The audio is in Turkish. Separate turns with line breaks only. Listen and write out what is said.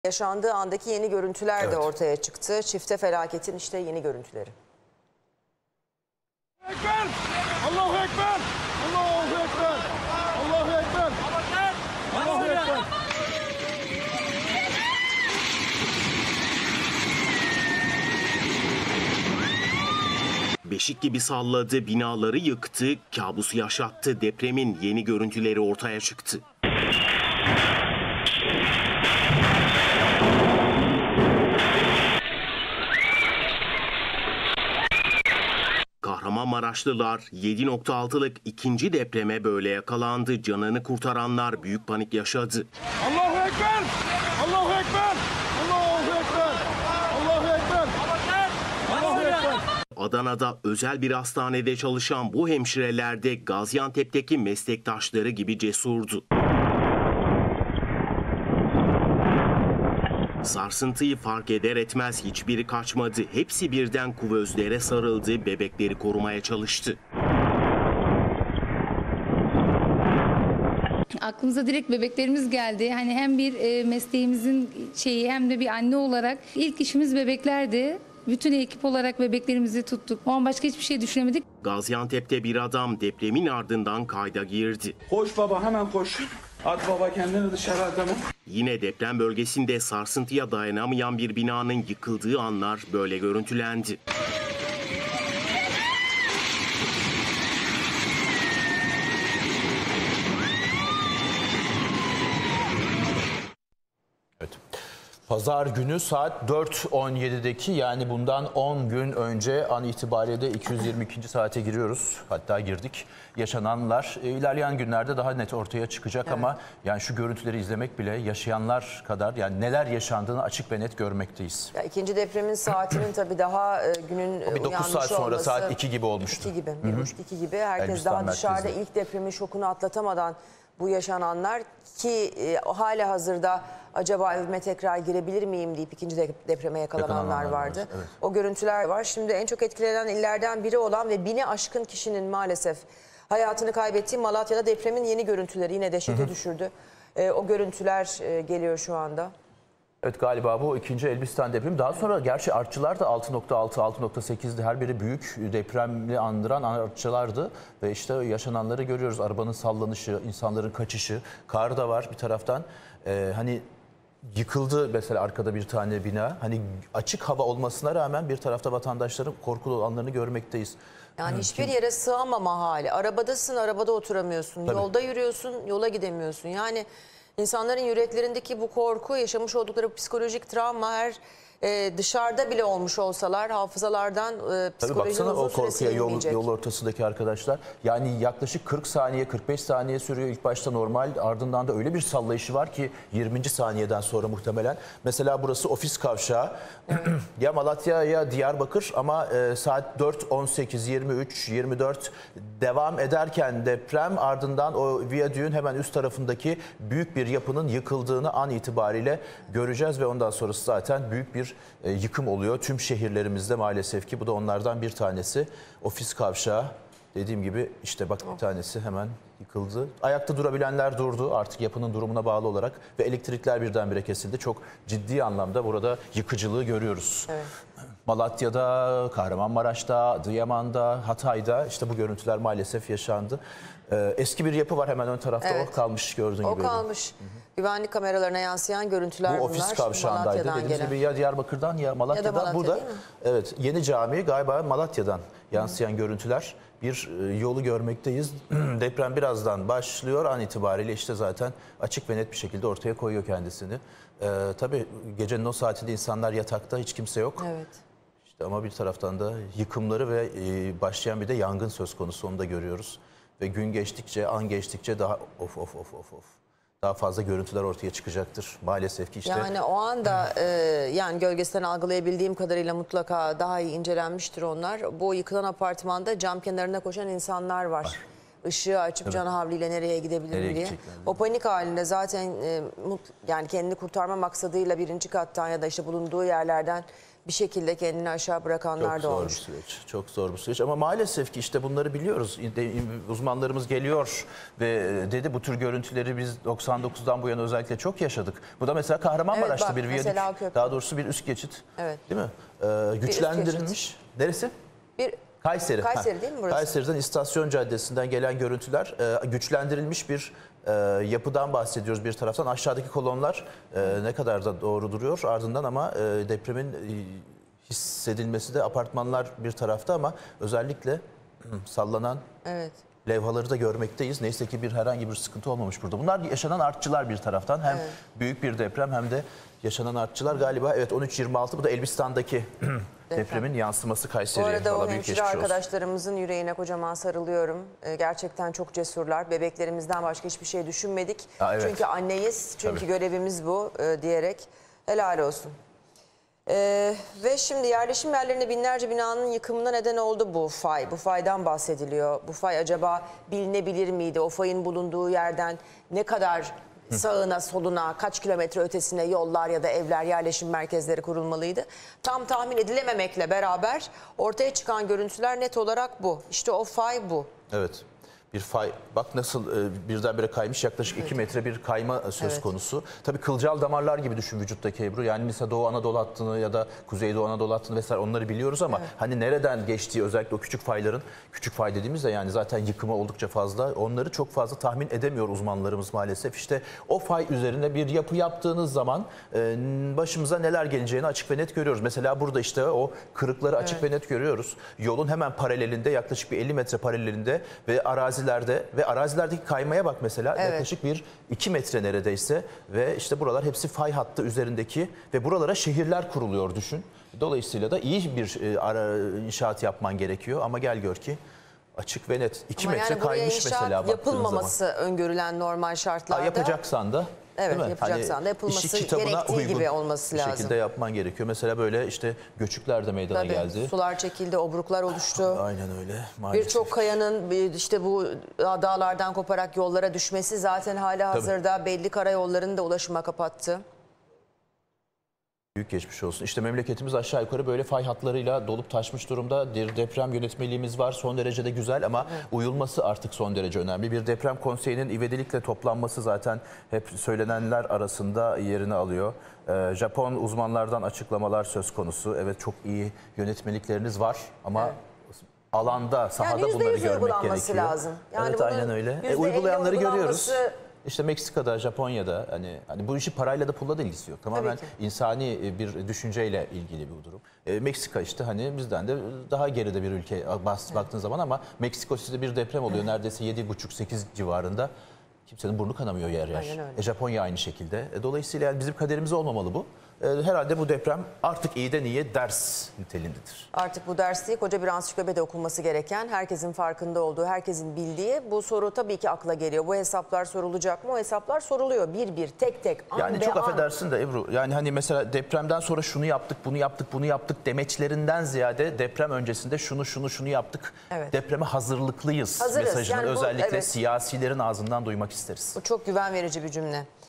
Yaşandığı andaki yeni görüntüler de ortaya çıktı. Çifte felaketin işte yeni görüntüleri.
Ekber! Allahu Ekber! Allahu Ekber! Allahu Ekber! Allahu Ekber!
Beşik gibi salladı, binaları yıktı, kabusu yaşattı. Depremin yeni görüntüleri ortaya çıktı. Kahramanmaraşlılar 7.6'lık ikinci depreme böyle yakalandı. Canını kurtaranlar büyük panik yaşadı.
Allahu Ekber! Allahu Ekber! Allahu Ekber! Allahu Ekber! Allahu Ekber!
Adana'da özel bir hastanede çalışan bu hemşireler de Gaziantep'teki meslektaşları gibi cesurdu. Sarsıntıyı fark eder etmez hiçbiri kaçmadı. Hepsi birden kuvözlere sarıldı, bebekleri korumaya çalıştı.
Aklımıza direkt bebeklerimiz geldi. Hani hem bir mesleğimizin şeyi hem de bir anne olarak ilk işimiz bebeklerdi. Bütün ekip olarak bebeklerimizi tuttuk. O an başka hiçbir şey düşünemedik.
Gaziantep'te bir adam depremin ardından kayda girdi.
Koş baba, hemen koş. At baba, kendini dışarı at hemen.
Yine deprem bölgesinde sarsıntıya dayanamayan bir binanın yıkıldığı anlar böyle görüntülendi.
Evet. Pazar günü saat 4.17'deki, yani bundan 10 gün önce an itibariyle 222. saate giriyoruz. Hatta girdik. Yaşananlar ilerleyen günlerde daha net ortaya çıkacak ama yani şu görüntüleri izlemek bile yaşayanlar kadar, yani neler yaşandığını açık ve net görmekteyiz.
Ya, ikinci depremin saatinin tabii daha günün
bir 9 saat sonra
olması,
saat 2 gibi olmuştu.
2 gibi, 1.30-2 gibi. Herkes
Elbistan
daha dışarıda
merkezinde.
ilk depremin şokunu atlatamadan bu yaşananlar ki hala hazırda acaba evime tekrar girebilir miyim deyip ikinci depreme yakalananlar vardı.
Evet.
O görüntüler var. Şimdi en çok etkilenen illerden biri olan ve 1000'i aşkın kişinin maalesef hayatını kaybettiği Malatya'da depremin yeni görüntüleri yine dehşete düşürdü. O görüntüler geliyor şu anda.
Evet, galiba bu ikinci Elbistan depremi. Daha sonra gerçi artçılar da 6.6, 6.8'di. Her biri büyük depremli andıran artçılardı. Ve işte yaşananları görüyoruz. Arabanın sallanışı, insanların kaçışı. Kar da var bir taraftan. Hani yıkıldı mesela arkada bir tane bina. Hani açık hava olmasına rağmen bir tarafta vatandaşların korkulu anlarını görmekteyiz.
Yani hiçbir yere sığamama hali. Arabadasın, arabada oturamıyorsun.
Tabii.
Yolda yürüyorsun, yola gidemiyorsun. Yani insanların yüreklerindeki bu korku, yaşamış oldukları psikolojik travma, her dışarıda bile olmuş olsalar hafızalardan
Tabii
psikolojinin
baksana
uzun
o
süre
korkuya,
silinmeyecek.
yol ortasındaki arkadaşlar. Yani yaklaşık 40 saniye, 45 saniye sürüyor ilk başta normal. Ardından da öyle bir sallayışı var ki 20. saniyeden sonra muhtemelen. Mesela burası ofis kavşağı. Ya Malatya ya Diyarbakır ama saat 4.18, 23, 24 devam ederken deprem, ardından o viyadüğün hemen üst tarafındaki büyük bir yapının yıkıldığını an itibariyle göreceğiz ve ondan sonrası zaten büyük bir yıkım oluyor tüm şehirlerimizde maalesef ki. Bu da onlardan bir tanesi. Ofis kavşağı, dediğim gibi işte bak bir tanesi hemen yıkıldı. Ayakta durabilenler durdu artık yapının durumuna bağlı olarak ve elektrikler birdenbire kesildi. Çok ciddi anlamda burada yıkıcılığı görüyoruz. Evet. Malatya'da, Kahramanmaraş'ta, Adıyaman'da, Hatay'da işte bu görüntüler maalesef yaşandı. Eski bir yapı var hemen ön tarafta, o kalmış gördüğün gibi.
O kalmış. Güvenlik kameralarına yansıyan görüntüler
bu
bunlar.
ofis kavşağındaydı. Dediğimiz gibi ya Diyarbakır'dan ya Malatya'dan.
Malatya,
burada
değil mi?
evet, yeni cami galiba Malatya'dan yansıyan görüntüler. Bir yolu görmekteyiz. Deprem birazdan başlıyor. An itibariyle işte zaten açık ve net bir şekilde ortaya koyuyor kendisini. Tabii gecenin o saatinde insanlar yatakta, hiç kimse yok.
Evet.
İşte ama bir taraftan da yıkımları ve başlayan bir de yangın söz konusu, onu da görüyoruz. Ve gün geçtikçe, an geçtikçe daha daha fazla görüntüler ortaya çıkacaktır. Maalesef ki işte.
Yani o anda yani gölgesinden algılayabildiğim kadarıyla mutlaka daha iyi incelenmiştir onlar. Bu yıkılan apartmanda cam kenarına koşan insanlar var. ışığı açıp can havliyle nereye gidebilirim
Nereye
diye.
gidecekler, değil mi?
O panik halinde zaten yani kendini kurtarma maksadıyla birinci kattan ya da işte bulunduğu yerlerden bir şekilde kendini aşağı bırakanlar
Çok
da
zor bir
olmuş.
süreç. Çok zor bir süreç ama maalesef ki işte bunları biliyoruz. Uzmanlarımız geliyor ve dedi bu tür görüntüleri biz 99'dan bu yana özellikle çok yaşadık. Bu da mesela Kahramanmaraş'ta
Evet, bak,
bir viyadük.
mesela köprü.
Daha doğrusu bir üst geçit.
Evet.
Değil mi? Güçlendirilmiş. Neresi?
Bir
Kayseri.
Kayseri değil mi burası?
Kayseri'den İstasyon Caddesi'nden gelen görüntüler güçlendirilmiş bir yapıdan bahsediyoruz bir taraftan. Aşağıdaki kolonlar ne kadar da doğru duruyor ardından ama depremin hissedilmesi de apartmanlar bir tarafta ama özellikle sallanan
evet.
levhaları da görmekteyiz. Neyse ki herhangi bir sıkıntı olmamış burada. Bunlar yaşanan artçılar bir taraftan. Hem büyük bir deprem hem de yaşanan artçılar galiba. Evet 13.26 bu da Elbistan'daki depremin yansıması
Bu
Kayseri'ye.
arada o
Vallahi büyük
hemşire
geçmiş olsun.
arkadaşlarımızın yüreğine kocaman sarılıyorum. Gerçekten çok cesurlar. Bebeklerimizden başka hiçbir şey düşünmedik.
Ha, evet.
Çünkü anneyiz, çünkü
Tabii.
görevimiz bu diyerek helal olsun. Ve şimdi yerleşim yerlerinde binlerce binanın yıkımına neden oldu bu fay. Bu faydan bahsediliyor. Bu fay acaba bilinebilir miydi? O fayın bulunduğu yerden ne kadar sağına soluna kaç kilometre ötesine yollar ya da evler, yerleşim merkezleri kurulmalıydı? Tam tahmin edilememekle beraber ortaya çıkan görüntüler net olarak bu. İşte o fay bu.
Evet. Bir fay, bak nasıl birdenbire kaymış, yaklaşık 2 metre bir kayma söz
Evet.
konusu. Tabii kılcal damarlar gibi düşün vücuttaki Ebru. Yani mesela Doğu Anadolu hattını ya da Kuzeydoğu Anadolu hattını vesaire onları biliyoruz ama hani nereden geçtiği özellikle o küçük fayların, küçük fay dediğimizde yani zaten yıkımı oldukça fazla. Onları çok fazla tahmin edemiyor uzmanlarımız maalesef. İşte o fay üzerine bir yapı yaptığınız zaman başımıza neler geleceğini açık ve net görüyoruz. Mesela burada işte o kırıkları açık ve net görüyoruz. Yolun hemen paralelinde, yaklaşık bir 50 metre paralelinde ve arazilerdeki kaymaya bak mesela,
Evet.
yaklaşık bir 2 metre neredeyse ve işte buralar hepsi fay hattı üzerindeki ve buralara şehirler kuruluyor düşün. Dolayısıyla da iyi bir inşaat yapman gerekiyor ama gel gör ki açık ve net 2
Ama
metre
yani buraya
kaymış
inşaat
mesela baktığın zaman.
yapılmaması öngörülen normal şartlarda.
Yapacaksan da
Evet,
değil mi?
yapacaksan da yapılması
işi kitabına
gerektiği
uygun
gibi olması
bir
lazım.
şekilde yapman gerekiyor. Mesela böyle işte göçükler de meydana
Tabii,
geldi.
sular çekildi, obruklar oluştu.
Aynen öyle maalesef.
Birçok kayanın işte bu dağlardan koparak yollara düşmesi zaten hala hazırda belli karayollarını da ulaşıma kapattı.
Büyük geçmiş olsun. İşte memleketimiz aşağı yukarı böyle fay hatlarıyla dolup taşmış durumda. Bir deprem yönetmeliğimiz var. Son derece de güzel ama uyulması artık son derece önemli. Bir deprem konseyinin ivedilikle toplanması zaten hep söylenenler arasında yerini alıyor. Japon uzmanlardan açıklamalar söz konusu. Evet çok iyi yönetmelikleriniz var ama alanda, sahada
Yani
bunları
%100
görmek
uygulanması
gerekiyor.
lazım. Yani
evet
bunun
aynen öyle.
%50
Uygulayanları görüyoruz.
uygulanması-
İşte Meksika'da, Japonya'da hani bu işi parayla da pulla da ilgisi yok. Tamamen
ki.
insani bir düşünceyle ilgili bir durum. Meksika işte hani bizden de daha geride bir ülke baktığın zaman ama Meksiko City'de bir deprem oluyor. Neredeyse 7,5-8 civarında. Kimsenin burnu kanamıyor yer yer.
Aynen öyle.
Japonya aynı şekilde. Dolayısıyla yani bizim kaderimiz olmamalı bu. Herhalde bu deprem artık iyiden iyiye ders niteliğindedir.
Artık bu ders değil, koca bir ansiklopedi okunması gereken, herkesin farkında olduğu, herkesin bildiği bu soru tabii ki akla geliyor. Bu hesaplar sorulacak mı? O hesaplar soruluyor bir bir, tek tek, an
Yani
be
çok
an.
affedersin de Ebru, yani hani mesela depremden sonra şunu yaptık, bunu yaptık, bunu yaptık demeçlerinden ziyade deprem öncesinde şunu yaptık.
Evet.
Depreme hazırlıklıyız
Hazırız.
mesajını
Yani bu-
özellikle
evet.
siyasilerin ağzından duymak isteriz.
Bu çok güven verici bir cümle.